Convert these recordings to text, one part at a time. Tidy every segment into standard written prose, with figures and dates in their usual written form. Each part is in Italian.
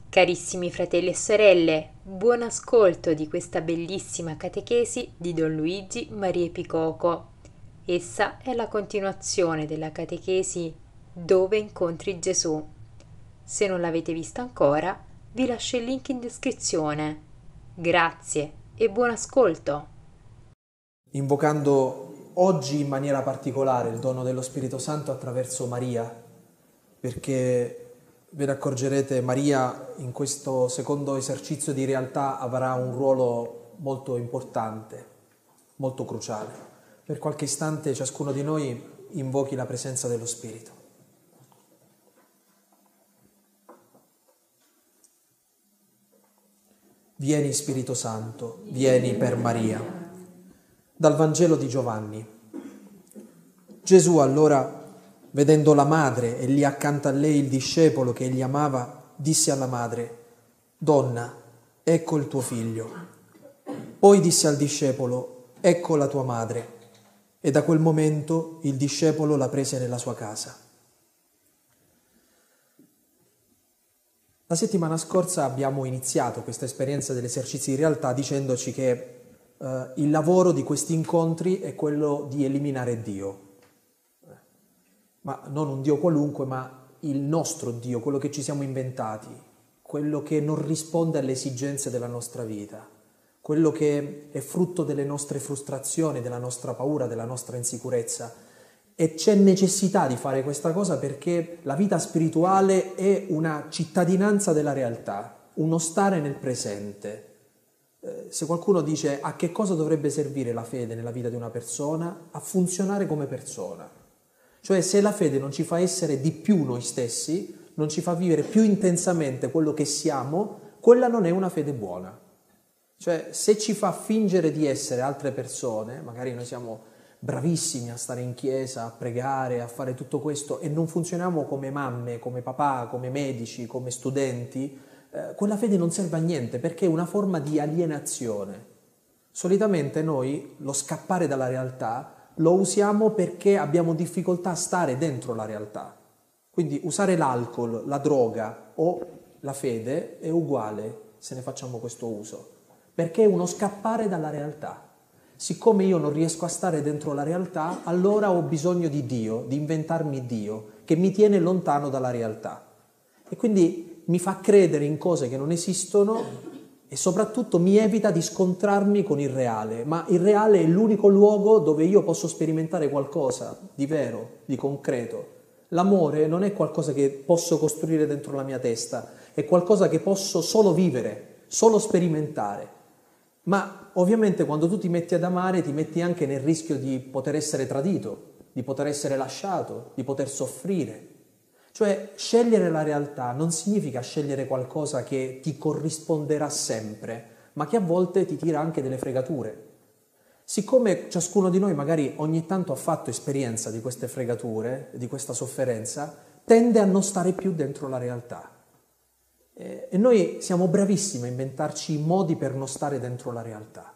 Carissimi fratelli e sorelle, buon ascolto di questa bellissima catechesi di Don Luigi Maria Picoco. Essa è la continuazione della catechesi Dove incontri Gesù. Se non l'avete vista ancora, vi lascio il link in descrizione. Grazie e buon ascolto. Invocando oggi in maniera particolare il dono dello Spirito Santo attraverso Maria, perché ve ne accorgerete, Maria in questo secondo esercizio di realtà avrà un ruolo molto importante, molto cruciale. Per qualche istante ciascuno di noi invochi la presenza dello Spirito. Vieni Spirito Santo, vieni per Maria. Dal Vangelo di Giovanni. Gesù allora, vedendo la madre e lì accanto a lei il discepolo che egli amava, disse alla madre: «Donna, ecco il tuo figlio». Poi disse al discepolo: «Ecco la tua madre». E da quel momento il discepolo la prese nella sua casa. La settimana scorsa abbiamo iniziato questa esperienza dell'esercizio di realtà dicendoci che il lavoro di questi incontri è quello di eliminare Dio. Ma non un Dio qualunque, ma il nostro Dio, quello che ci siamo inventati, quello che non risponde alle esigenze della nostra vita, quello che è frutto delle nostre frustrazioni, della nostra paura, della nostra insicurezza. E c'è necessità di fare questa cosa perché la vita spirituale è una cittadinanza della realtà, uno stare nel presente. Se qualcuno dice a che cosa dovrebbe servire la fede nella vita di una persona, a funzionare come persona. Cioè se la fede non ci fa essere di più noi stessi, non ci fa vivere più intensamente quello che siamo, quella non è una fede buona. Cioè se ci fa fingere di essere altre persone, magari noi siamo bravissimi a stare in chiesa, a pregare, a fare tutto questo e non funzioniamo come mamme, come papà, come medici, come studenti, quella fede non serve a niente perché è una forma di alienazione. Solitamente noi lo scappare dalla realtà lo usiamo perché abbiamo difficoltà a stare dentro la realtà. Quindi usare l'alcol, la droga o la fede è uguale se ne facciamo questo uso, perché è uno scappare dalla realtà. Siccome io non riesco a stare dentro la realtà, allora ho bisogno di Dio, di inventarmi Dio, che mi tiene lontano dalla realtà. E quindi mi fa credere in cose che non esistono e soprattutto mi evita di scontrarmi con il reale. Ma il reale è l'unico luogo dove io posso sperimentare qualcosa di vero, di concreto. L'amore non è qualcosa che posso costruire dentro la mia testa, è qualcosa che posso solo vivere, solo sperimentare. Ma ovviamente quando tu ti metti ad amare ti metti anche nel rischio di poter essere tradito, di poter essere lasciato, di poter soffrire. Cioè scegliere la realtà non significa scegliere qualcosa che ti corrisponderà sempre, ma che a volte ti tira anche delle fregature. Siccome ciascuno di noi magari ogni tanto ha fatto esperienza di queste fregature, di questa sofferenza, tende a non stare più dentro la realtà. E noi siamo bravissimi a inventarci modi per non stare dentro la realtà.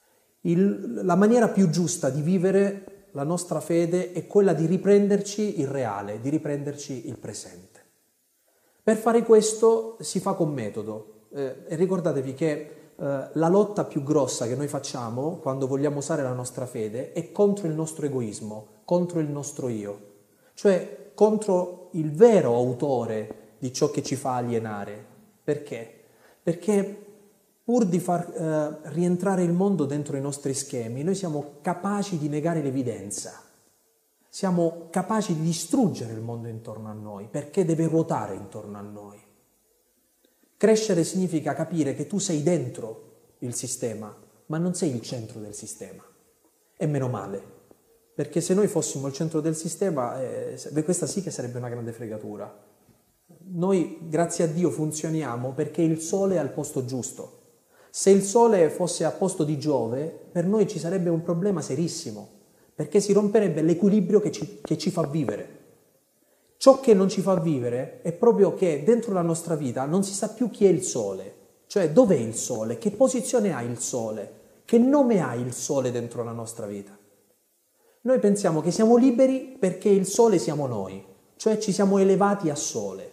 La maniera più giusta di vivere la nostra fede è quella di riprenderci il reale, di riprenderci il presente. Per fare questo si fa con metodo. E ricordatevi che la lotta più grossa che noi facciamo quando vogliamo usare la nostra fede è contro il nostro egoismo, contro il nostro io, cioè contro il vero autore di ciò che ci fa alienare. Perché? Perché pur di far rientrare il mondo dentro i nostri schemi, noi siamo capaci di negare l'evidenza, siamo capaci di distruggere il mondo intorno a noi, perché deve ruotare intorno a noi. Crescere significa capire che tu sei dentro il sistema, ma non sei il centro del sistema. E meno male, perché se noi fossimo il centro del sistema, questa sì che sarebbe una grande fregatura. Noi, grazie a Dio, funzioniamo perché il Sole è al posto giusto. Se il Sole fosse a posto di Giove, per noi ci sarebbe un problema serissimo, perché si romperebbe l'equilibrio che ci fa vivere. Ciò che non ci fa vivere è proprio che dentro la nostra vita non si sa più chi è il Sole, cioè dov'è il Sole, che posizione ha il Sole, che nome ha il Sole dentro la nostra vita. Noi pensiamo che siamo liberi perché il Sole siamo noi, cioè ci siamo elevati a Sole.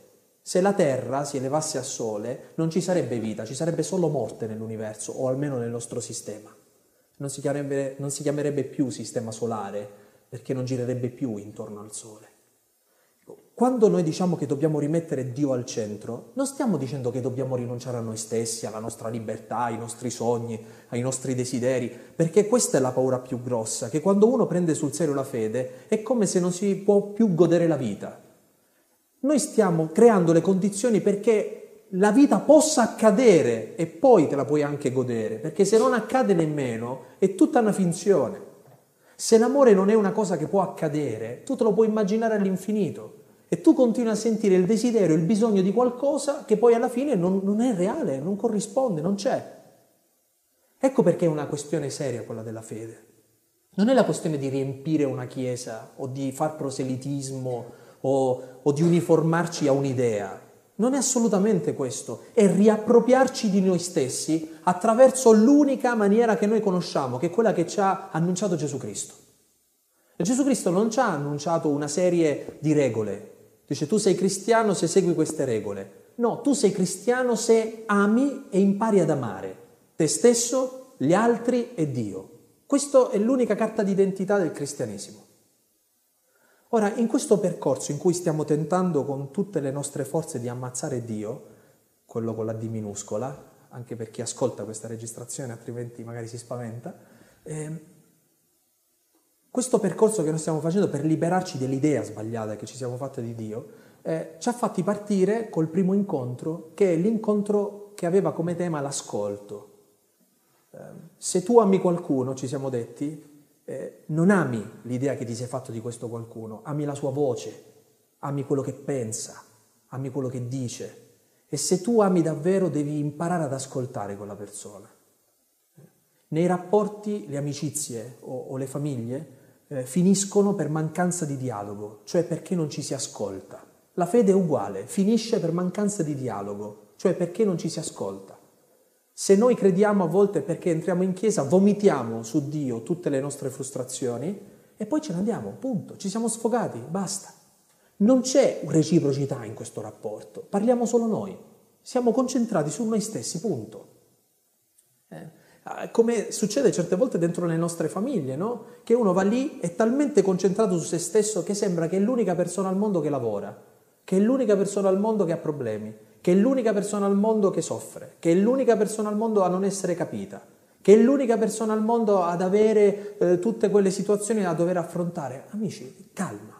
Se la Terra si elevasse a Sole, non ci sarebbe vita, ci sarebbe solo morte nell'universo, o almeno nel nostro sistema. Non si chiamerebbe più sistema solare, perché non girerebbe più intorno al Sole. Quando noi diciamo che dobbiamo rimettere Dio al centro, non stiamo dicendo che dobbiamo rinunciare a noi stessi, alla nostra libertà, ai nostri sogni, ai nostri desideri, perché questa è la paura più grossa, che quando uno prende sul serio la fede è come se non si può più godere la vita. Noi stiamo creando le condizioni perché la vita possa accadere e poi te la puoi anche godere, perché se non accade nemmeno è tutta una finzione. Se l'amore non è una cosa che può accadere, tu te lo puoi immaginare all'infinito e tu continui a sentire il desiderio, il bisogno di qualcosa che poi alla fine non è reale, non corrisponde, non c'è. Ecco perché è una questione seria quella della fede. Non è la questione di riempire una chiesa o di far proselitismo o di uniformarci a un'idea. Non è assolutamente questo, è riappropriarci di noi stessi attraverso l'unica maniera che noi conosciamo, che è quella che ci ha annunciato Gesù Cristo. E Gesù Cristo non ci ha annunciato una serie di regole. Dice, tu sei cristiano se segui queste regole. No, tu sei cristiano se ami e impari ad amare te stesso, gli altri e Dio. Questa è l'unica carta d'identità del cristianesimo. Ora, in questo percorso in cui stiamo tentando con tutte le nostre forze di ammazzare Dio, quello con la D minuscola, anche per chi ascolta questa registrazione, altrimenti magari si spaventa, questo percorso che noi stiamo facendo per liberarci dell'idea sbagliata che ci siamo fatte di Dio, ci ha fatti partire col primo incontro, che è l'incontro che aveva come tema l'ascolto. Se tu ami qualcuno, ci siamo detti, non ami l'idea che ti sei fatto di questo qualcuno, ami la sua voce, ami quello che pensa, ami quello che dice. E se tu ami davvero devi imparare ad ascoltare quella persona. Nei rapporti, le amicizie o le famiglie finiscono per mancanza di dialogo, cioè perché non ci si ascolta. La fede è uguale, finisce per mancanza di dialogo, cioè perché non ci si ascolta. Se noi crediamo a volte perché entriamo in chiesa, vomitiamo su Dio tutte le nostre frustrazioni e poi ce ne andiamo, punto, ci siamo sfogati, basta. Non c'è reciprocità in questo rapporto, parliamo solo noi, siamo concentrati su noi stessi, punto. Come succede certe volte dentro le nostre famiglie, no? Che uno va lì, è talmente concentrato su se stesso che sembra che è l'unica persona al mondo che lavora, che è l'unica persona al mondo che ha problemi, che è l'unica persona al mondo che soffre, che è l'unica persona al mondo a non essere capita, che è l'unica persona al mondo ad avere tutte quelle situazioni da dover affrontare. Amici, calma.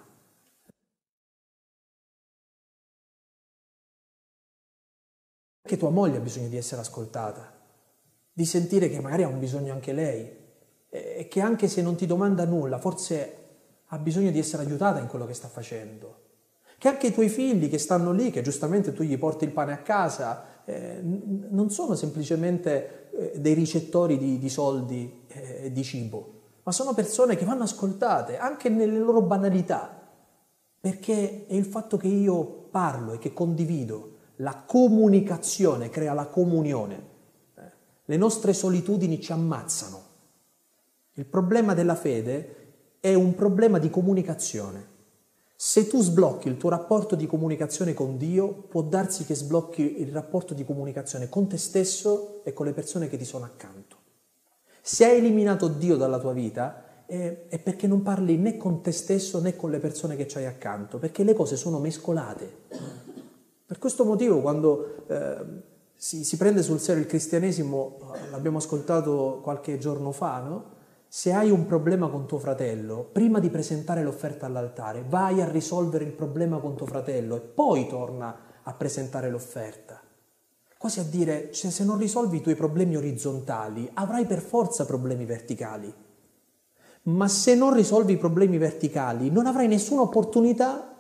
Anche tua moglie ha bisogno di essere ascoltata, di sentire che magari ha un bisogno anche lei e che anche se non ti domanda nulla, forse ha bisogno di essere aiutata in quello che sta facendo. Che anche i tuoi figli che stanno lì, che giustamente tu gli porti il pane a casa, non sono semplicemente dei ricettori di soldi e di cibo, ma sono persone che vanno ascoltate anche nelle loro banalità, perché è il fatto che io parlo e che condivido, la comunicazione crea la comunione. Le nostre solitudini ci ammazzano. Il problema della fede è un problema di comunicazione. Se tu sblocchi il tuo rapporto di comunicazione con Dio, può darsi che sblocchi il rapporto di comunicazione con te stesso e con le persone che ti sono accanto. Se hai eliminato Dio dalla tua vita, è perché non parli né con te stesso né con le persone che c'hai accanto, perché le cose sono mescolate. Per questo motivo, quando si prende sul serio il cristianesimo, l'abbiamo ascoltato qualche giorno fa, no? Se hai un problema con tuo fratello, prima di presentare l'offerta all'altare, vai a risolvere il problema con tuo fratello e poi torna a presentare l'offerta. Quasi a dire, cioè, se non risolvi i tuoi problemi orizzontali, avrai per forza problemi verticali. Ma se non risolvi i problemi verticali, non avrai nessuna opportunità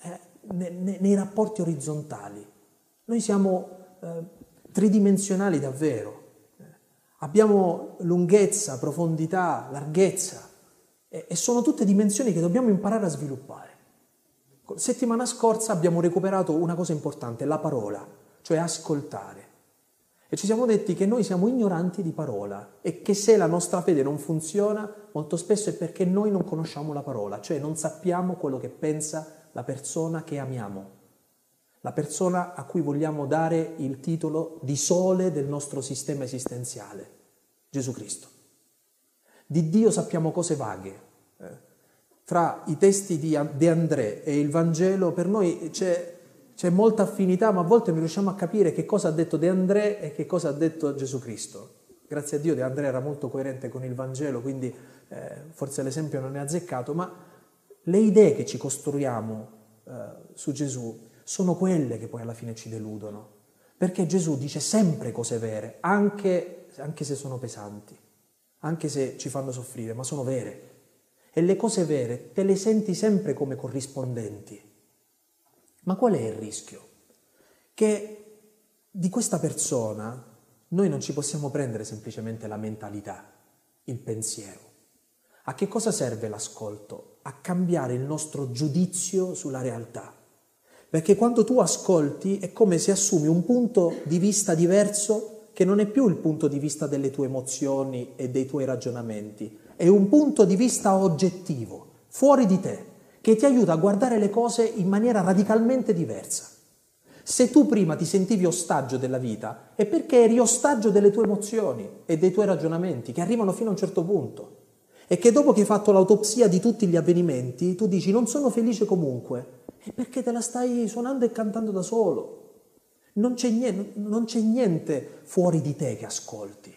nei rapporti orizzontali. Noi siamo tridimensionali davvero. Abbiamo lunghezza, profondità, larghezza e sono tutte dimensioni che dobbiamo imparare a sviluppare. Settimana scorsa abbiamo recuperato una cosa importante, la parola, cioè ascoltare. E ci siamo detti che noi siamo ignoranti di parola e che se la nostra fede non funziona, molto spesso è perché noi non conosciamo la parola, cioè non sappiamo quello che pensa la persona che amiamo. la persona a cui vogliamo dare il titolo di sole del nostro sistema esistenziale, Gesù Cristo. Di Dio sappiamo cose vaghe. Fra i testi di De André e il Vangelo per noi c'è molta affinità, ma a volte non riusciamo a capire che cosa ha detto De André e che cosa ha detto Gesù Cristo. Grazie a Dio De André era molto coerente con il Vangelo, quindi forse l'esempio non è azzeccato, ma le idee che ci costruiamo su Gesù sono quelle che poi alla fine ci deludono, perché Gesù dice sempre cose vere, anche se sono pesanti, anche se ci fanno soffrire, ma sono vere. E le cose vere te le senti sempre come corrispondenti. Ma qual è il rischio? Che di questa persona noi non ci possiamo prendere semplicemente la mentalità, il pensiero. A che cosa serve l'ascolto? A cambiare il nostro giudizio sulla realtà. Perché quando tu ascolti è come se assumi un punto di vista diverso che non è più il punto di vista delle tue emozioni e dei tuoi ragionamenti, è un punto di vista oggettivo, fuori di te, che ti aiuta a guardare le cose in maniera radicalmente diversa. Se tu prima ti sentivi ostaggio della vita, è perché eri ostaggio delle tue emozioni e dei tuoi ragionamenti, che arrivano fino a un certo punto. E che dopo che hai fatto l'autopsia di tutti gli avvenimenti, tu dici non sono felice comunque, è perché te la stai suonando e cantando da solo. Non c'è niente fuori di te che ascolti.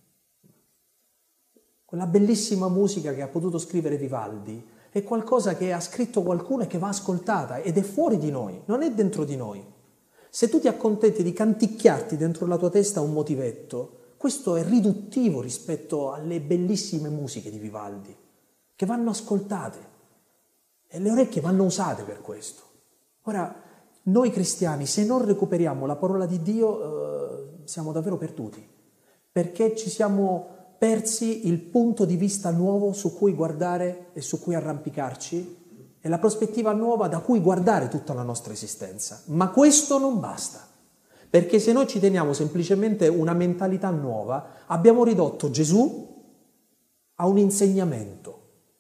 Quella bellissima musica che ha potuto scrivere Vivaldi è qualcosa che ha scritto qualcuno e che va ascoltata ed è fuori di noi, non è dentro di noi. Se tu ti accontenti di canticchiarti dentro la tua testa un motivetto, questo è riduttivo rispetto alle bellissime musiche di Vivaldi, che vanno ascoltate e le orecchie vanno usate per questo. Ora, noi cristiani, se non recuperiamo la parola di Dio, siamo davvero perduti, perché ci siamo persi il punto di vista nuovo su cui guardare e su cui arrampicarci e la prospettiva nuova da cui guardare tutta la nostra esistenza. Ma questo non basta, perché se noi ci teniamo semplicemente una mentalità nuova, abbiamo ridotto Gesù a un insegnamento,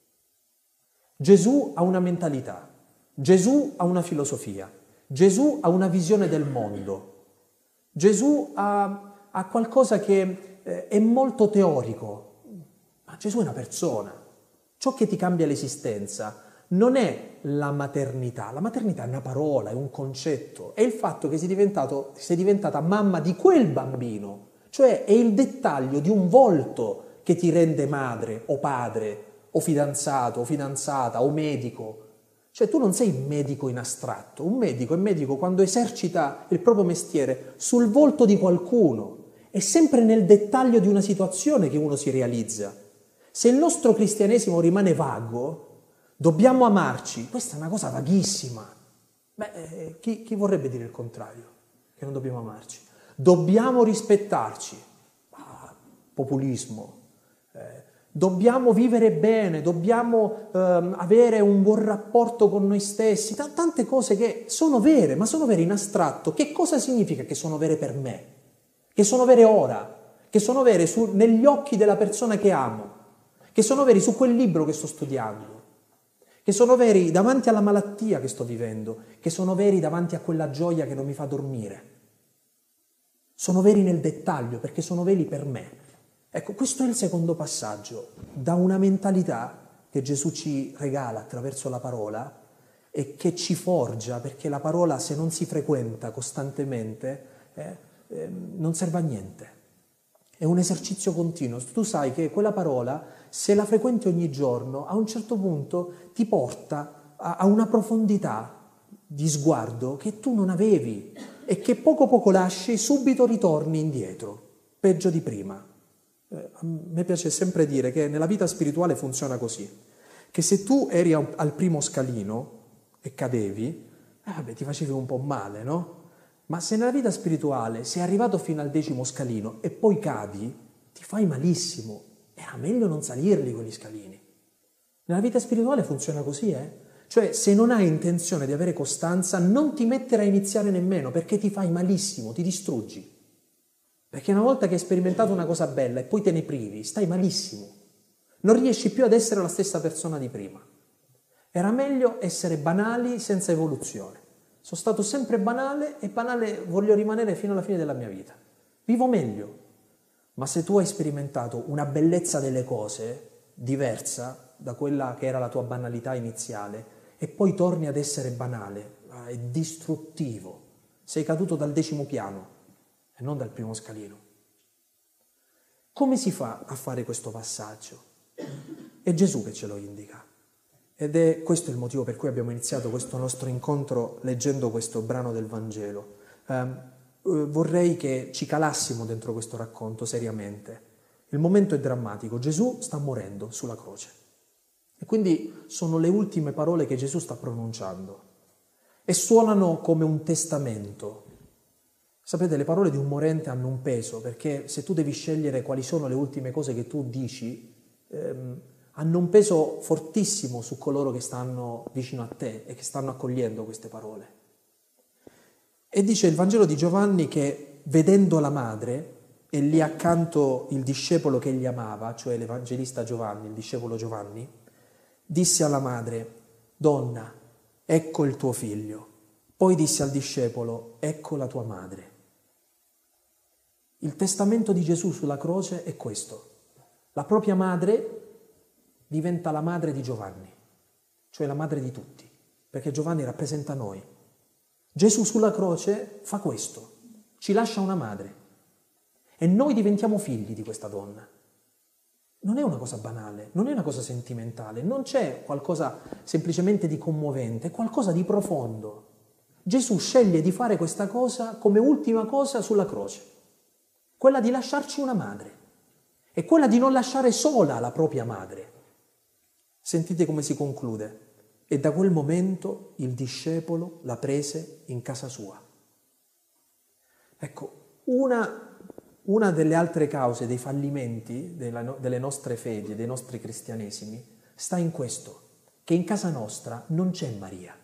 Gesù a una mentalità, Gesù a una filosofia, Gesù a una visione del mondo, Gesù a qualcosa che è molto teorico, ma Gesù è una persona. Ciò che ti cambia l'esistenza non è la maternità è una parola, è un concetto, è il fatto che sei diventata mamma di quel bambino, cioè è il dettaglio di un volto che ti rende madre o padre o fidanzato o fidanzata o medico. Cioè tu non sei medico in astratto, un medico è medico quando esercita il proprio mestiere sul volto di qualcuno. È sempre nel dettaglio di una situazione che uno si realizza. Se il nostro cristianesimo rimane vago, dobbiamo amarci. Questa è una cosa vaghissima. Chi vorrebbe dire il contrario? Che non dobbiamo amarci. Dobbiamo rispettarci. Populismo. Dobbiamo vivere bene, dobbiamo avere un buon rapporto con noi stessi. Tante cose che sono vere, ma sono vere in astratto. Che cosa significa che sono vere per me? Che sono vere ora, che sono vere negli occhi della persona che amo, che sono veri su quel libro che sto studiando, che sono veri davanti alla malattia che sto vivendo, che sono veri davanti a quella gioia che non mi fa dormire. Sono veri nel dettaglio perché sono veri per me. Ecco, questo è il secondo passaggio, da una mentalità che Gesù ci regala attraverso la parola e che ci forgia, perché la parola se non si frequenta costantemente non serve a niente, è un esercizio continuo. Tu sai che quella parola, se la frequenti ogni giorno, a un certo punto ti porta a una profondità di sguardo che tu non avevi e che poco poco lasci, subito ritorni indietro, peggio di prima. A me piace sempre dire che nella vita spirituale funziona così, che se tu eri al primo scalino e cadevi, ti facevi un po' male, no? Ma se nella vita spirituale sei arrivato fino al 10° scalino e poi cadi, ti fai malissimo. Era meglio non salirli quegli scalini. Nella vita spirituale funziona così, Cioè, se non hai intenzione di avere costanza, non ti mettere a iniziare nemmeno, perché ti fai malissimo, ti distruggi. Perché una volta che hai sperimentato una cosa bella e poi te ne privi, stai malissimo. Non riesci più ad essere la stessa persona di prima. Era meglio essere banali senza evoluzione. Sono stato sempre banale e banale voglio rimanere fino alla fine della mia vita. Vivo meglio. Ma se tu hai sperimentato una bellezza delle cose diversa da quella che era la tua banalità iniziale e poi torni ad essere banale, è distruttivo. Sei caduto dal 10° piano e non dal primo scalino. Come si fa a fare questo passaggio? È Gesù che ce lo indica. Ed è questo il motivo per cui abbiamo iniziato questo nostro incontro leggendo questo brano del Vangelo. Vorrei che ci calassimo dentro questo racconto seriamente. Il momento è drammatico, Gesù sta morendo sulla croce. E quindi sono le ultime parole che Gesù sta pronunciando. E suonano come un testamento. Sapete, le parole di un morente hanno un peso, perché se tu devi scegliere quali sono le ultime cose che tu dici, hanno un peso fortissimo su coloro che stanno vicino a te e che stanno accogliendo queste parole. E dice il Vangelo di Giovanni che vedendo la madre e lì accanto il discepolo che egli amava, cioè l'Evangelista Giovanni, il discepolo Giovanni, disse alla madre: «Donna, ecco il tuo figlio». Poi disse al discepolo: «Ecco la tua madre». Il testamento di Gesù sulla croce è questo. La propria madre diventa la madre di Giovanni, cioè la madre di tutti, perché Giovanni rappresenta noi. Gesù sulla croce fa questo, ci lascia una madre e noi diventiamo figli di questa donna. Non è una cosa banale, non è una cosa sentimentale, non c'è qualcosa semplicemente di commovente, è qualcosa di profondo. Gesù sceglie di fare questa cosa come ultima cosa sulla croce, quella di lasciarci una madre e quella di non lasciare sola la propria madre. Sentite come si conclude. E da quel momento il discepolo la prese in casa sua. Ecco, una delle altre cause dei fallimenti delle nostre fedi, dei nostri cristianesimi, sta in questo, che in casa nostra non c'è Maria.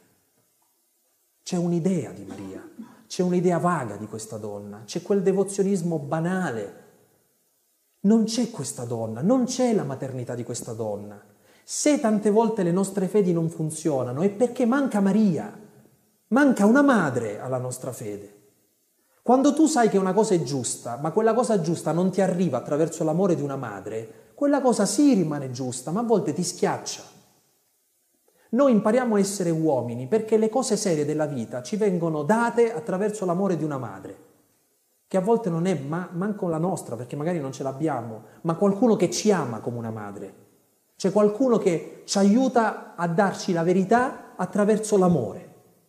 C'è un'idea di Maria, c'è un'idea vaga di questa donna, c'è quel devozionismo banale. Non c'è questa donna, non c'è la maternità di questa donna. Se tante volte le nostre fedi non funzionano è perché manca Maria, manca una madre alla nostra fede. Quando tu sai che una cosa è giusta, ma quella cosa giusta non ti arriva attraverso l'amore di una madre, quella cosa sì rimane giusta, ma a volte ti schiaccia. Noi impariamo a essere uomini perché le cose serie della vita ci vengono date attraverso l'amore di una madre, che a volte non è manco la nostra, perché magari non ce l'abbiamo, ma qualcuno che ci ama come una madre. C'è qualcuno che ci aiuta a darci la verità attraverso l'amore.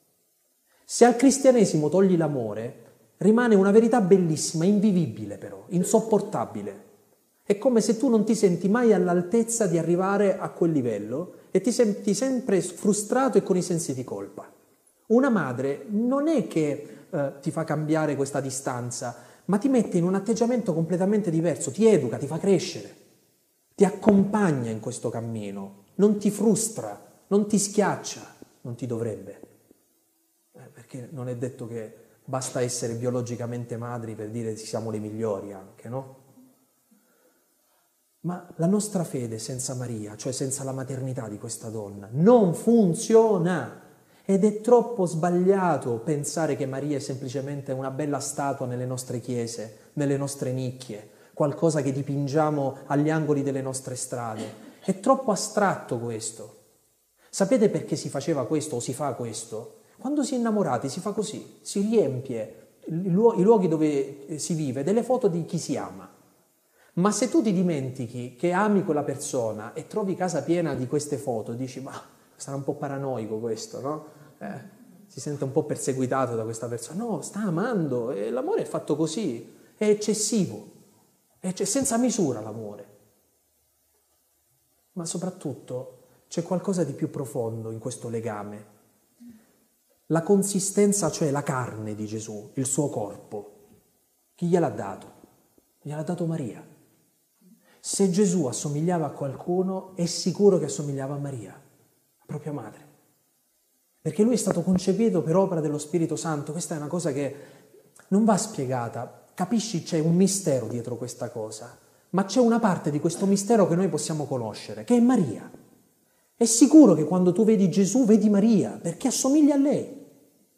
Se al cristianesimo togli l'amore, rimane una verità bellissima, invivibile però, insopportabile. È come se tu non ti senti mai all'altezza di arrivare a quel livello e ti senti sempre frustrato e con i sensi di colpa. Una madre non è che ti fa cambiare questa distanza, ma ti mette in un atteggiamento completamente diverso, ti educa, ti fa crescere. Ti accompagna in questo cammino, non ti frustra, non ti schiaccia, non ti dovrebbe. Perché non è detto che basta essere biologicamente madri per dire che siamo le migliori anche, no? Ma la nostra fede senza Maria, cioè senza la maternità di questa donna, non funziona. Ed è troppo sbagliato pensare che Maria è semplicemente una bella statua nelle nostre chiese, nelle nostre nicchie, qualcosa che dipingiamo agli angoli delle nostre strade. È troppo astratto questo. Sapete perché si faceva questo o si fa questo? Quando si è innamorati si fa così, si riempie i luoghi dove si vive delle foto di chi si ama. Ma se tu ti dimentichi che ami quella persona e trovi casa piena di queste foto, dici ma sarà un po' paranoico questo, no? Si sente un po' perseguitato da questa persona. No, sta amando e l'amore è fatto così, è eccessivo. C'è senza misura l'amore. Ma soprattutto c'è qualcosa di più profondo in questo legame. La consistenza, cioè la carne di Gesù, il suo corpo. Chi gliel'ha dato? Gliel'ha dato Maria. Se Gesù assomigliava a qualcuno, è sicuro che assomigliava a Maria, la propria madre. Perché lui è stato concepito per opera dello Spirito Santo. Questa è una cosa che non va spiegata. Capisci, c'è un mistero dietro questa cosa, ma c'è una parte di questo mistero che noi possiamo conoscere, che è Maria. È sicuro che quando tu vedi Gesù vedi Maria, perché assomiglia a lei.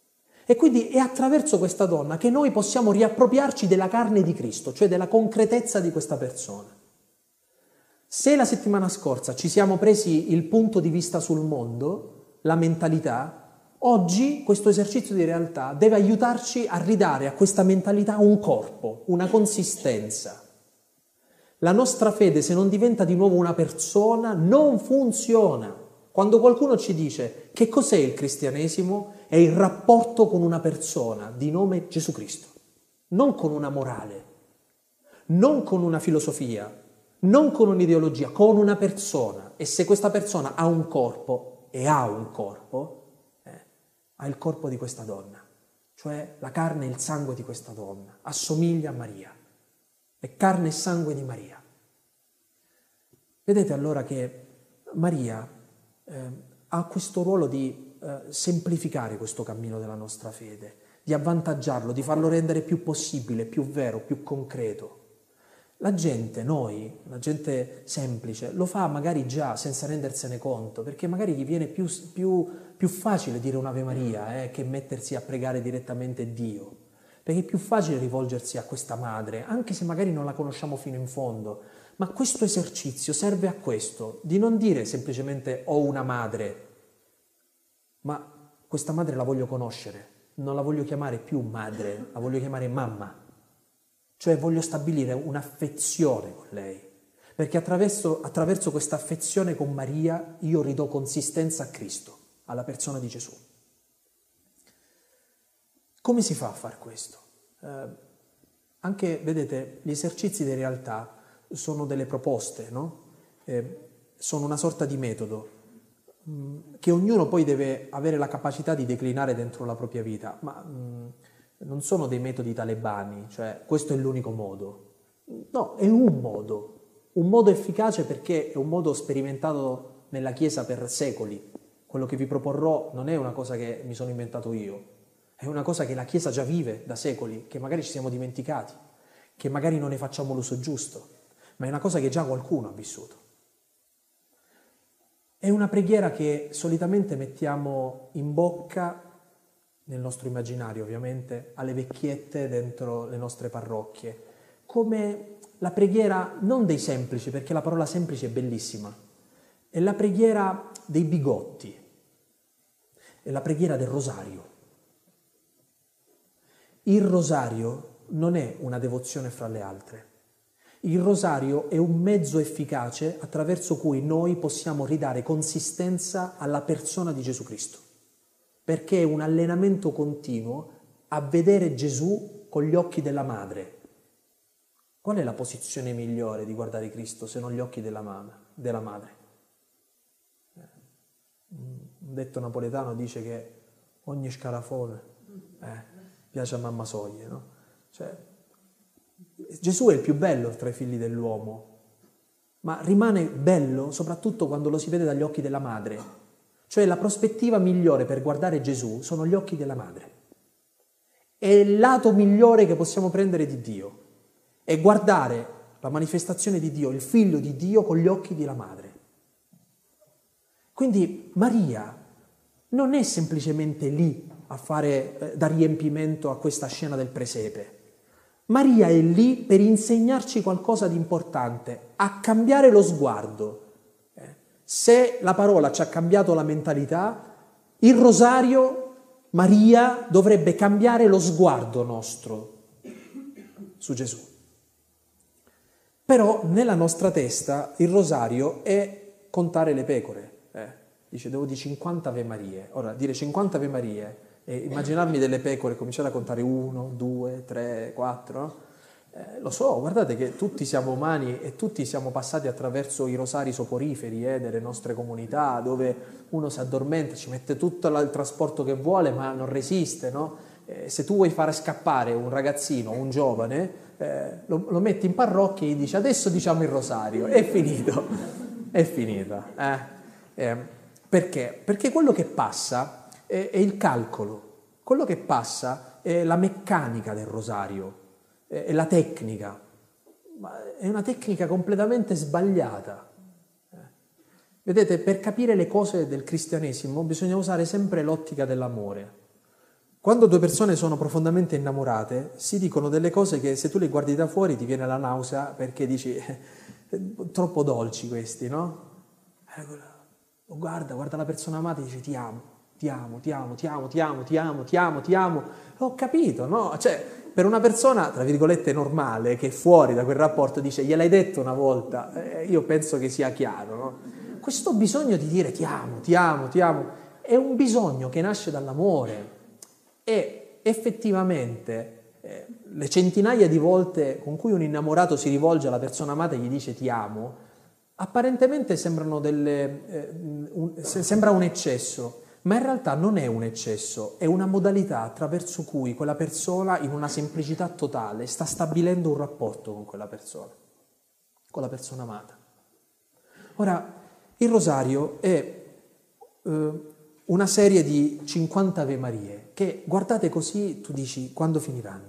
E quindi è attraverso questa donna che noi possiamo riappropriarci della carne di Cristo, cioè della concretezza di questa persona. Se la settimana scorsa ci siamo presi il punto di vista sul mondo, la mentalità, oggi questo esercizio di realtà deve aiutarci a ridare a questa mentalità un corpo, una consistenza. La nostra fede, se non diventa di nuovo una persona, non funziona. Quando qualcuno ci dice che cos'è il cristianesimo, è il rapporto con una persona di nome Gesù Cristo, non con una morale, non con una filosofia, non con un'ideologia, con una persona. E se questa persona ha un corpo, e ha un corpo, ha il corpo di questa donna, cioè la carne e il sangue di questa donna, assomiglia a Maria, è carne e sangue di Maria. Vedete allora che Maria ha questo ruolo di semplificare questo cammino della nostra fede, di avvantaggiarlo, di farlo rendere più possibile, più vero, più concreto. La gente, noi, la gente semplice, lo fa magari già senza rendersene conto, perché magari gli viene più facile dire un'Ave Maria che mettersi a pregare direttamente Dio, perché è più facile rivolgersi a questa madre, anche se magari non la conosciamo fino in fondo. Ma questo esercizio serve a questo, di non dire semplicemente ho una madre, ma questa madre la voglio conoscere, non la voglio chiamare più madre, la voglio chiamare mamma. Cioè voglio stabilire un'affezione con lei, perché attraverso questa affezione con Maria io ridò consistenza a Cristo, alla persona di Gesù. Come si fa a fare questo? Anche, vedete, gli esercizi di realtà sono delle proposte, no? Sono una sorta di metodo che ognuno poi deve avere la capacità di declinare dentro la propria vita, ma non sono dei metodi talebani, cioè questo è l'unico modo. No, è un modo efficace perché è un modo sperimentato nella Chiesa per secoli. Quello che vi proporrò non è una cosa che mi sono inventato io, è una cosa che la Chiesa già vive da secoli, che magari ci siamo dimenticati, che magari non ne facciamo l'uso giusto, ma è una cosa che già qualcuno ha vissuto. È una preghiera che solitamente mettiamo in bocca, nel nostro immaginario ovviamente, alle vecchiette dentro le nostre parrocchie, come la preghiera non dei semplici, perché la parola semplice è bellissima, è la preghiera dei bigotti, è la preghiera del rosario. Il rosario non è una devozione fra le altre. Il rosario è un mezzo efficace attraverso cui noi possiamo ridare consistenza alla persona di Gesù Cristo, perché è un allenamento continuo a vedere Gesù con gli occhi della madre. Qual è la posizione migliore di guardare Cristo se non gli occhi della madre? Un detto napoletano dice che ogni scarafone piace a mamma soglie, no? Cioè, Gesù è il più bello tra i figli dell'uomo, ma rimane bello soprattutto quando lo si vede dagli occhi della madre. Cioè la prospettiva migliore per guardare Gesù sono gli occhi della madre. È il lato migliore che possiamo prendere di Dio, è guardare la manifestazione di Dio, il figlio di Dio con gli occhi della madre. Quindi Maria non è semplicemente lì a fare da riempimento a questa scena del presepe. Maria è lì per insegnarci qualcosa di importante, a cambiare lo sguardo. Se la parola ci ha cambiato la mentalità, il rosario, Maria, dovrebbe cambiare lo sguardo nostro su Gesù. Però nella nostra testa il rosario è contare le pecore. Dice, devo dire 50 Ave Marie. Ora, dire 50 Ave Marie e immaginarmi delle pecore, cominciare a contare 1, 2, 3, 4, no? Lo so, guardate che tutti siamo umani e tutti siamo passati attraverso i rosari soporiferi delle nostre comunità, dove uno si addormenta, ci mette tutto il trasporto che vuole, ma non resiste, no? Se tu vuoi fare scappare un ragazzino, un giovane, lo metti in parrocchia e gli dici adesso diciamo il rosario, è finito, è finita. Perché? Perché quello che passa è il calcolo, quello che passa è la meccanica del rosario, è la tecnica, ma è una tecnica completamente sbagliata. Vedete, per capire le cose del cristianesimo bisogna usare sempre l'ottica dell'amore. Quando due persone sono profondamente innamorate, si dicono delle cose che se tu le guardi da fuori ti viene la nausea perché dici troppo dolci questi, no? Guarda la persona amata e dice ti amo, ti amo, ti amo, ti amo, ti amo, ti amo, ti amo, ti amo. Ho capito, no? Cioè, per una persona, tra virgolette, normale, che è fuori da quel rapporto, dice gliel'hai detto una volta, io penso che sia chiaro, no? Questo bisogno di dire ti amo, ti amo, ti amo, è un bisogno che nasce dall'amore e effettivamente le centinaia di volte con cui un innamorato si rivolge alla persona amata e gli dice ti amo, apparentemente sembra un eccesso, ma in realtà non è un eccesso, è una modalità attraverso cui quella persona, in una semplicità totale, sta stabilendo un rapporto con quella persona, con la persona amata. Ora, il rosario è una serie di 50 Ave Marie che, guardate così, tu dici, quando finiranno?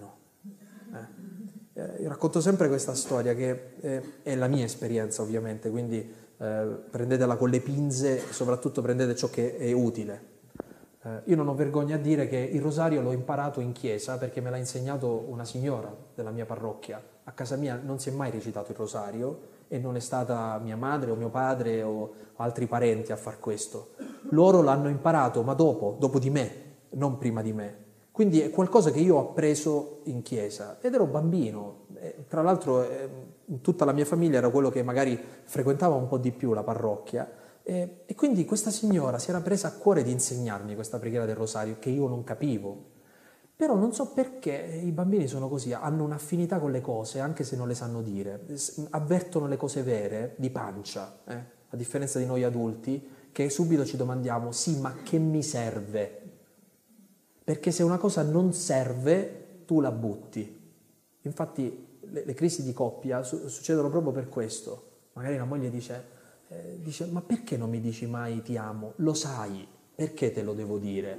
Io racconto sempre questa storia che è la mia esperienza, ovviamente, quindi prendetela con le pinze e soprattutto prendete ciò che è utile. Io non ho vergogna a dire che il rosario l'ho imparato in chiesa perché me l'ha insegnato una signora della mia parrocchia. A casa mia non si è mai recitato il rosario e non è stata mia madre o mio padre o altri parenti a far questo. Loro l'hanno imparato, ma dopo di me, non prima di me. Quindi è qualcosa che io ho appreso in chiesa ed ero bambino. Tra l'altro in tutta la mia famiglia ero quello che magari frequentava un po' di più la parrocchia e quindi questa signora si era presa a cuore di insegnarmi questa preghiera del rosario che io non capivo. Però non so perché i bambini sono così, hanno un'affinità con le cose anche se non le sanno dire, avvertono le cose vere di pancia, a differenza di noi adulti che subito ci domandiamo sì, ma che mi serve? Perché se una cosa non serve, tu la butti. Infatti le crisi di coppia succedono proprio per questo. Magari la moglie dice, ma perché non mi dici mai ti amo? Lo sai, perché te lo devo dire?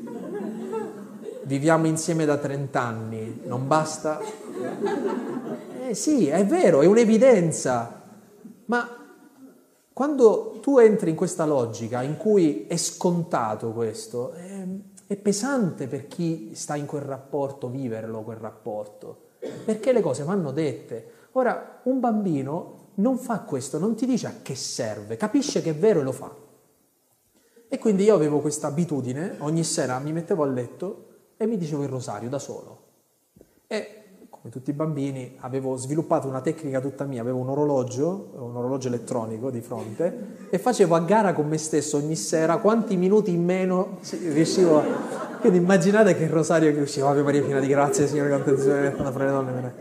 Viviamo insieme da 30 anni, non basta? Sì, è vero, è un'evidenza. Ma quando tu entri in questa logica in cui è scontato questo, è pesante per chi sta in quel rapporto, viverlo quel rapporto, perché le cose vanno dette. Ora, un bambino non fa questo, non ti dice a che serve, capisce che è vero e lo fa. E quindi io avevo questa abitudine, ogni sera mi mettevo a letto e mi dicevo il rosario da solo. E come tutti i bambini avevo sviluppato una tecnica tutta mia, avevo un orologio elettronico di fronte e facevo a gara con me stesso ogni sera quanti minuti in meno riuscivo a... Quindi immaginate che il rosario che usciva, Ave Maria piena di grazia, Signore contenzione fra le donne.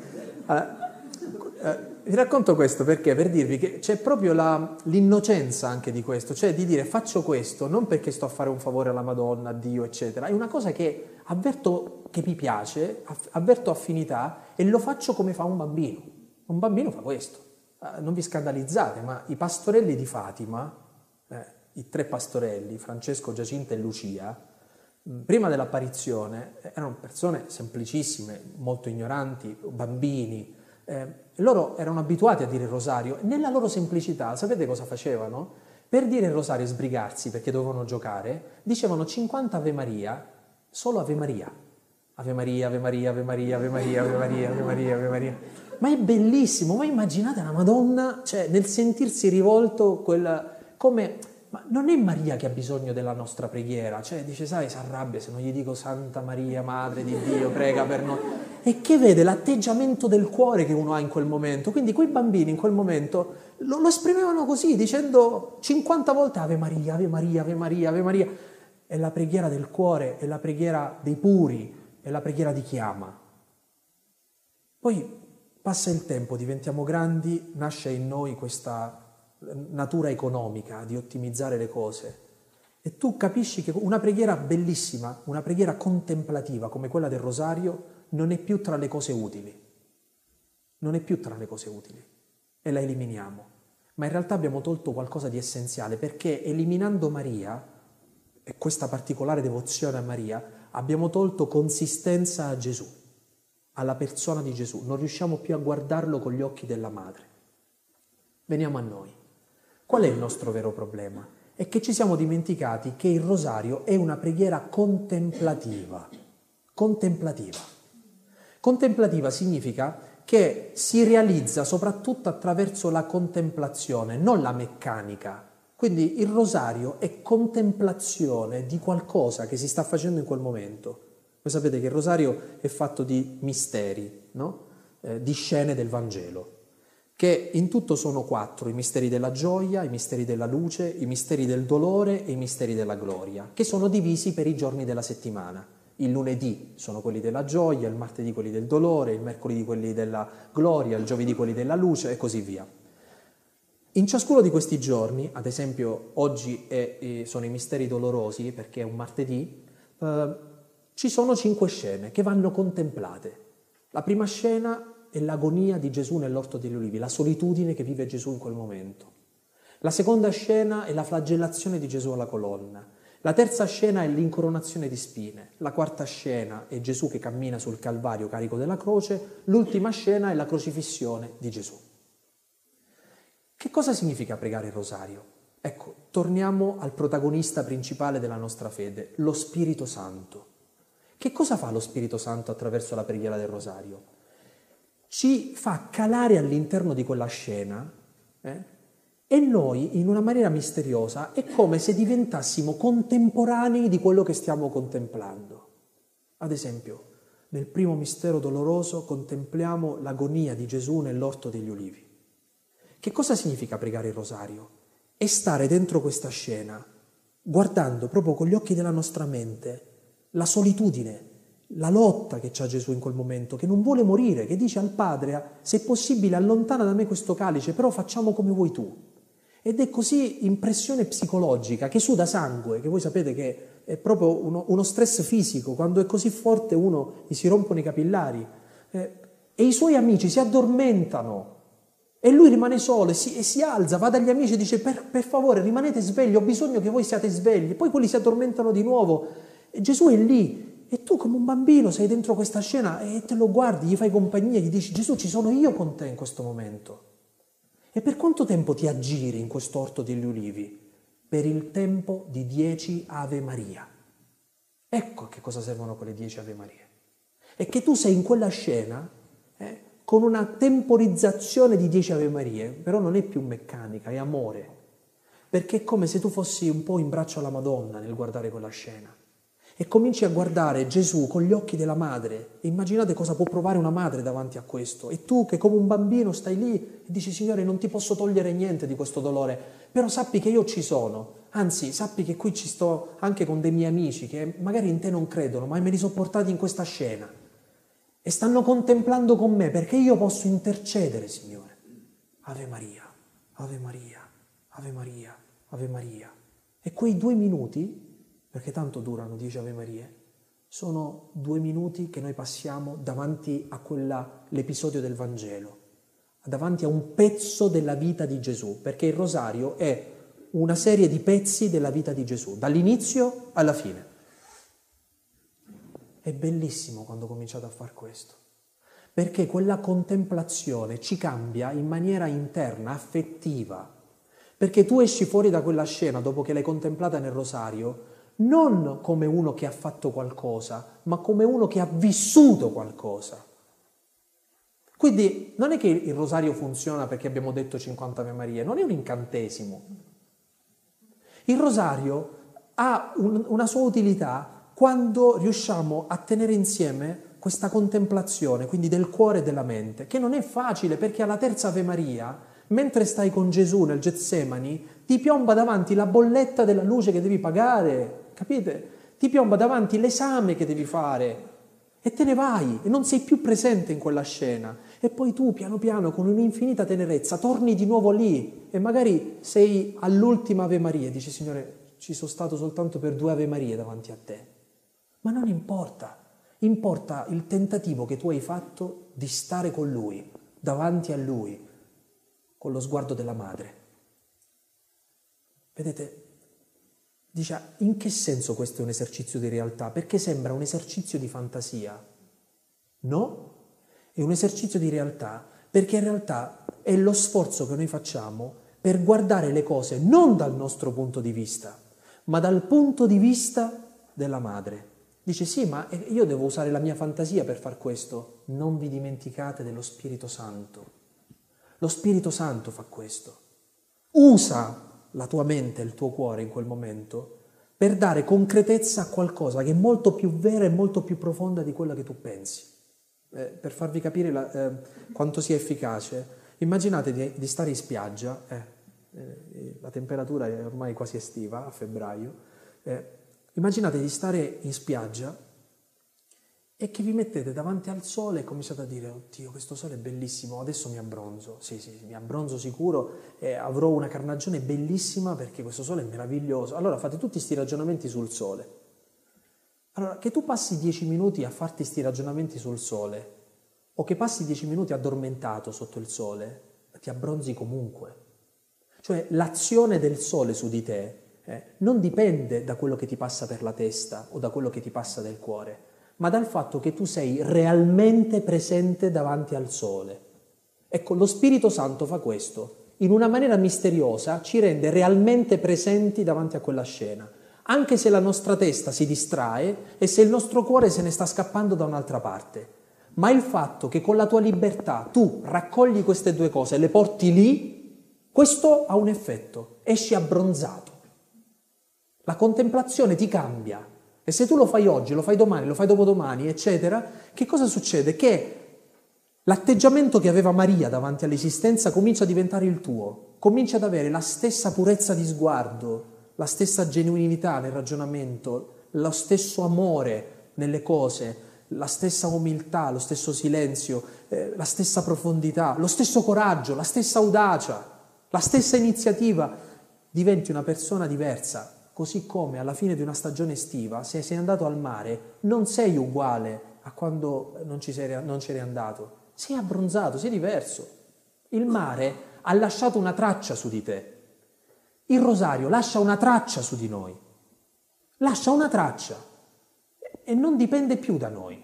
Vi racconto questo perché? Per dirvi che c'è proprio l'innocenza anche di questo, cioè di dire faccio questo non perché sto a fare un favore alla Madonna, a Dio, eccetera, è una cosa che avverto che mi piace, avverto affinità e lo faccio come fa un bambino. Un bambino fa questo. Non vi scandalizzate, ma i pastorelli di Fatima, i 3 pastorelli, Francesco, Giacinta e Lucia, prima dell'apparizione erano persone semplicissime, molto ignoranti, bambini. Loro erano abituati a dire il rosario e nella loro semplicità, sapete cosa facevano? Per dire il rosario e sbrigarsi perché dovevano giocare, dicevano 50 Ave Maria, solo Ave Maria. Ave Maria, Ave Maria, Ave Maria, Ave Maria, Ave Maria, Ave Maria, Ave Maria. Ma è bellissimo, ma immaginate la Madonna, cioè nel sentirsi rivolto come... Ma non è Maria che ha bisogno della nostra preghiera, cioè dice, sai, si arrabbia se non gli dico Santa Maria, Madre di Dio, prega per noi. E che vede l'atteggiamento del cuore che uno ha in quel momento. Quindi quei bambini in quel momento lo esprimevano così, dicendo 50 volte Ave Maria, Ave Maria, Ave Maria, Ave Maria. È la preghiera del cuore, è la preghiera dei puri, è la preghiera di chi ama. Poi passa il tempo, diventiamo grandi, nasce in noi questa natura economica di ottimizzare le cose e tu capisci che una preghiera bellissima, una preghiera contemplativa come quella del rosario non è più tra le cose utili, non è più tra le cose utili e la eliminiamo, ma in realtà abbiamo tolto qualcosa di essenziale perché eliminando Maria e questa particolare devozione a Maria abbiamo tolto consistenza a Gesù, alla persona di Gesù, non riusciamo più a guardarlo con gli occhi della madre. Veniamo a noi. Qual è il nostro vero problema? È che ci siamo dimenticati che il rosario è una preghiera contemplativa. contemplativa. Contemplativa significa che si realizza soprattutto attraverso la contemplazione, non la meccanica. Quindi il rosario è contemplazione di qualcosa che si sta facendo in quel momento. Voi sapete che il rosario è fatto di misteri, no? Di scene del Vangelo, che in tutto sono 4, i misteri della gioia, i misteri della luce, i misteri del dolore e i misteri della gloria, che sono divisi per i giorni della settimana. Il lunedì sono quelli della gioia, il martedì quelli del dolore, il mercoledì quelli della gloria, il giovedì quelli della luce e così via. In ciascuno di questi giorni, ad esempio oggi sono i misteri dolorosi perché è un martedì, ci sono 5 scene che vanno contemplate. La prima scena è l'agonia di Gesù nell'orto degli ulivi, la solitudine che vive Gesù in quel momento. La seconda scena è la flagellazione di Gesù alla colonna. La terza scena è l'incoronazione di spine. La quarta scena è Gesù che cammina sul Calvario carico della croce. L'ultima scena è la crocifissione di Gesù. Che cosa significa pregare il rosario? Ecco, torniamo al protagonista principale della nostra fede, lo Spirito Santo. Che cosa fa lo Spirito Santo attraverso la preghiera del rosario? Ci fa calare all'interno di quella scena e noi, in una maniera misteriosa, è come se diventassimo contemporanei di quello che stiamo contemplando. Ad esempio, nel primo mistero doloroso contempliamo l'agonia di Gesù nell'orto degli ulivi. Che cosa significa pregare il rosario? È stare dentro questa scena, guardando proprio con gli occhi della nostra mente la solitudine, la lotta che c'ha Gesù in quel momento, che non vuole morire, che dice al Padre: se è possibile allontana da me questo calice, però facciamo come vuoi tu. Ed è così impressione psicologica, che suda sangue, che voi sapete che è proprio uno stress fisico, quando è così forte gli si rompono i capillari. E i suoi amici si addormentano e lui rimane solo e si alza, va dagli amici e dice: per favore rimanete svegli, ho bisogno che voi siate svegli. Poi quelli si addormentano di nuovo. E Gesù è lì e tu come un bambino sei dentro questa scena e te lo guardi, gli fai compagnia, gli dici: Gesù, ci sono io con te in questo momento. E per quanto tempo ti aggiri in quest'orto degli ulivi? Per il tempo di 10 Ave Maria. Ecco a che cosa servono quelle 10 Ave Maria. E che tu sei in quella scena con una temporizzazione di 10 Ave Marie, però non è più meccanica, è amore. Perché è come se tu fossi un po' in braccio alla Madonna nel guardare quella scena. E cominci a guardare Gesù con gli occhi della madre. E immaginate cosa può provare una madre davanti a questo. E tu che come un bambino stai lì e dici: Signore, non ti posso togliere niente di questo dolore, però sappi che io ci sono. Anzi, sappi che qui ci sto anche con dei miei amici che magari in te non credono, ma me li sono portati in questa scena. E stanno contemplando con me perché io posso intercedere, Signore. Ave Maria, Ave Maria, Ave Maria, Ave Maria. E quei 2 minuti, perché tanto durano 10 Ave Marie, sono 2 minuti che noi passiamo davanti a l'episodio del Vangelo, davanti a un pezzo della vita di Gesù, perché il rosario è una serie di pezzi della vita di Gesù, dall'inizio alla fine. È bellissimo quando cominciate a fare questo, perché quella contemplazione ci cambia in maniera interna, affettiva, perché tu esci fuori da quella scena dopo che l'hai contemplata nel rosario, non come uno che ha fatto qualcosa, ma come uno che ha vissuto qualcosa. Quindi non è che il rosario funziona perché abbiamo detto 50 Ave Marie, non è un incantesimo. Il rosario ha una sua utilità quando riusciamo a tenere insieme questa contemplazione, quindi del cuore e della mente, che non è facile perché alla terza Ave Maria, mentre stai con Gesù nel Getsemani, ti piomba davanti la bolletta della luce che devi pagare, capite? Ti piomba davanti l'esame che devi fare e te ne vai e non sei più presente in quella scena. E poi tu piano piano con un'infinita tenerezza torni di nuovo lì e magari sei all'ultima Ave Maria e dici: Signore, ci sono stato soltanto per 2 Ave Marie davanti a te. Ma non importa, importa il tentativo che tu hai fatto di stare con Lui, davanti a Lui, con lo sguardo della madre. Vedete, dice: in che senso questo è un esercizio di realtà? Perché sembra un esercizio di fantasia. No, è un esercizio di realtà, perché in realtà è lo sforzo che noi facciamo per guardare le cose non dal nostro punto di vista, ma dal punto di vista della madre. Dice sì, ma io devo usare la mia fantasia per far questo. Non vi dimenticate dello Spirito Santo. Lo Spirito Santo fa questo. Usa la tua mente, il tuo cuore in quel momento per dare concretezza a qualcosa che è molto più vera e molto più profonda di quella che tu pensi. Per farvi capire quanto sia efficace, immaginate di stare in spiaggia, la temperatura è ormai quasi estiva, a febbraio, immaginate di stare in spiaggia e che vi mettete davanti al sole e cominciate a dire: oddio, questo sole è bellissimo, adesso mi abbronzo, sì, mi abbronzo sicuro, avrò una carnagione bellissima perché questo sole è meraviglioso. Allora fate tutti questi ragionamenti sul sole. Allora, che tu passi 10 minuti a farti questi ragionamenti sul sole o che passi 10 minuti addormentato sotto il sole, ti abbronzi comunque. Cioè l'azione del sole su di te non dipende da quello che ti passa per la testa o da quello che ti passa del cuore, ma dal fatto che tu sei realmente presente davanti al sole. Ecco, lo Spirito Santo fa questo. In una maniera misteriosa ci rende realmente presenti davanti a quella scena, anche se la nostra testa si distrae e se il nostro cuore se ne sta scappando da un'altra parte. Ma il fatto che con la tua libertà tu raccogli queste due cose e le porti lì, questo ha un effetto, esci abbronzato. La contemplazione ti cambia. E se tu lo fai oggi, lo fai domani, lo fai dopodomani, eccetera, che cosa succede? Che l'atteggiamento che aveva Maria davanti all'esistenza comincia a diventare il tuo, cominci ad avere la stessa purezza di sguardo, la stessa genuinità nel ragionamento, lo stesso amore nelle cose, la stessa umiltà, lo stesso silenzio, la stessa profondità, lo stesso coraggio, la stessa audacia, la stessa iniziativa. Diventi una persona diversa. Così come alla fine di una stagione estiva, se sei andato al mare, non sei uguale a quando non c'eri andato. Sei abbronzato, sei diverso. Il mare ha lasciato una traccia su di te. Il rosario lascia una traccia su di noi. Lascia una traccia e non dipende più da noi.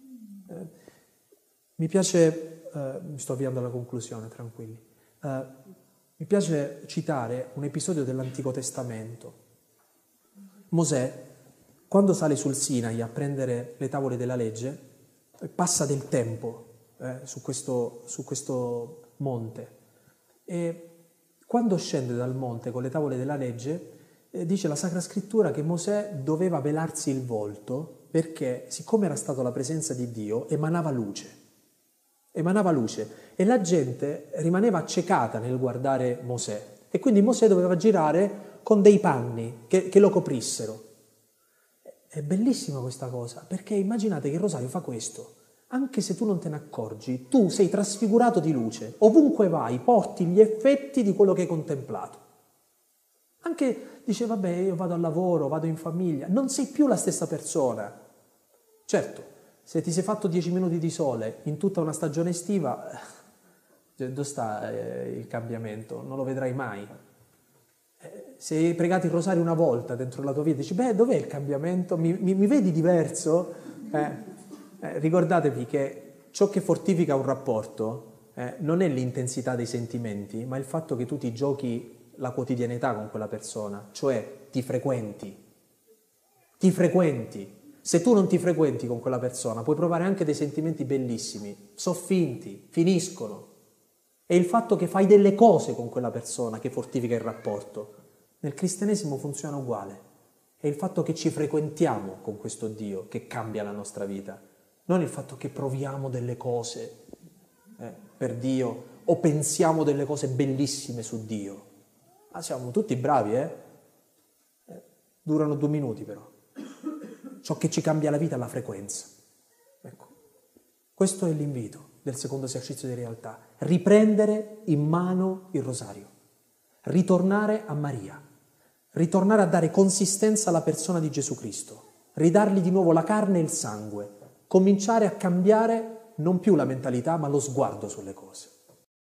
Mi piace, mi sto avviando alla conclusione, tranquilli. Mi piace citare un episodio dell'Antico Testamento. Mosè, quando sale sul Sinai a prendere le tavole della legge, passa del tempo su questo monte e quando scende dal monte con le tavole della legge, dice la Sacra Scrittura che Mosè doveva velarsi il volto perché, siccome era stata la presenza di Dio, emanava luce e la gente rimaneva accecata nel guardare Mosè e quindi Mosè doveva girare con dei panni che lo coprissero. È bellissima questa cosa, perché immaginate che il rosario fa questo. Anche se tu non te ne accorgi, tu sei trasfigurato di luce. Ovunque vai, porti gli effetti di quello che hai contemplato. Anche dice, vabbè, io vado al lavoro, vado in famiglia, non sei più la stessa persona. Certo, se ti sei fatto 10 minuti di sole in tutta una stagione estiva, dove sta il cambiamento? Non lo vedrai mai. Se hai pregato il rosario una volta dentro la tua vita, dici, dov'è il cambiamento? Mi vedi diverso? Ricordatevi che ciò che fortifica un rapporto non è l'intensità dei sentimenti, ma il fatto che tu ti giochi la quotidianità con quella persona, cioè ti frequenti. Se tu non ti frequenti con quella persona, puoi provare anche dei sentimenti bellissimi, sono finti, finiscono. È il fatto che fai delle cose con quella persona che fortifica il rapporto. Nel cristianesimo funziona uguale. È il fatto che ci frequentiamo con questo Dio che cambia la nostra vita. Non il fatto che proviamo delle cose per Dio o pensiamo delle cose bellissime su Dio. Ma siamo tutti bravi, durano 2 minuti però. Ciò che ci cambia la vita è la frequenza. Ecco. Questo è l'invito del secondo esercizio di realtà. Riprendere in mano il rosario. Ritornare a Maria. Ritornare a dare consistenza alla persona di Gesù Cristo. Ridargli di nuovo la carne e il sangue. Cominciare a cambiare non più la mentalità, ma lo sguardo sulle cose.